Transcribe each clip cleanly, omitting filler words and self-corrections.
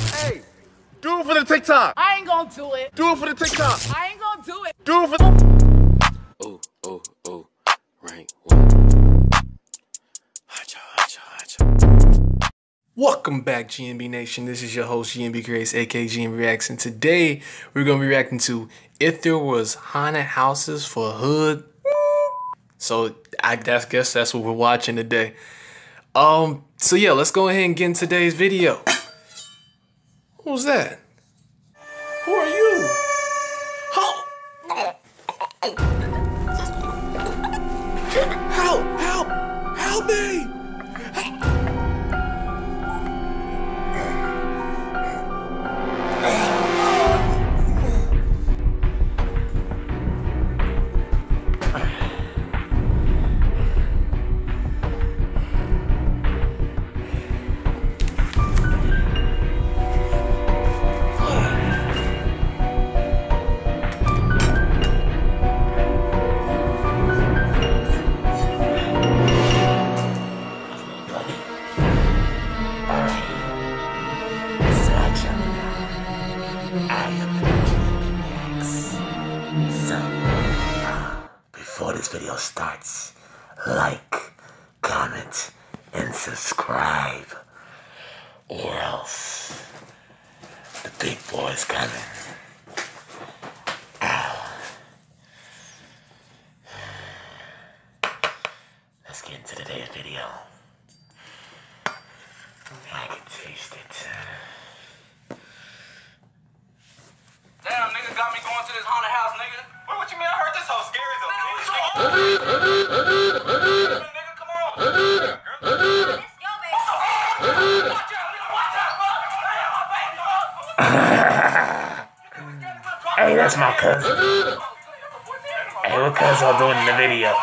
Hey, do it for the TikTok. I ain't gonna do it. Do it for the TikTok. I ain't gonna do it. Do it for the... Oh, rank one. Hacha. Welcome back, GNB Nation. This is your host, GNB Grace, aka GNB Reacts, and today we're gonna be reacting to If There Was Haunted Houses for Hood. So I guess that's what we're watching today. So yeah, let's go ahead and get in today's video. Who's that? Who are you? Help me! Before this video starts, like, comment, and subscribe, or else the big boy's coming. Ow. Let's get into today's video. I can taste it. Damn, nigga got me going to this haunted house, nigga. What you mean? I heard this whole scary zone. Nigga, come on. Let's go, baby. Watch out, Hey, that's my cousin. Hey, what cousin are doing in the video?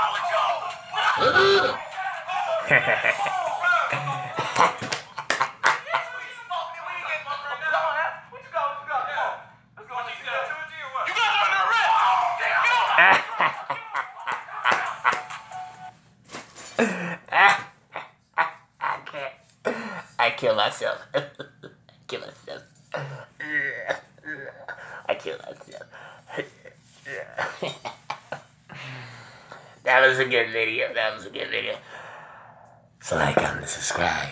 I kill myself. I kill myself. That was a good video. So like, comment, and subscribe.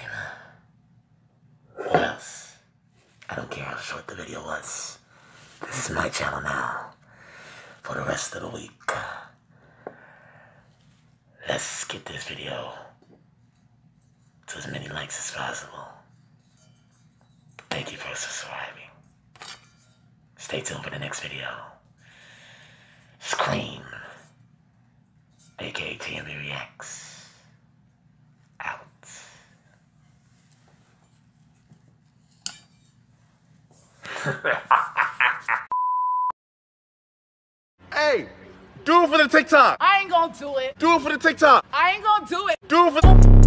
Or else, I don't care how short the video was. This is my channel now. For the rest of the week. Let's get this video to as many likes as possible. Thank you for subscribing. Stay tuned for the next video. Scream, aka GNB Reacts, out. Hey, do it for the TikTok. I ain't gonna do it. Do it for the TikTok. I ain't gonna do it. Do it for the...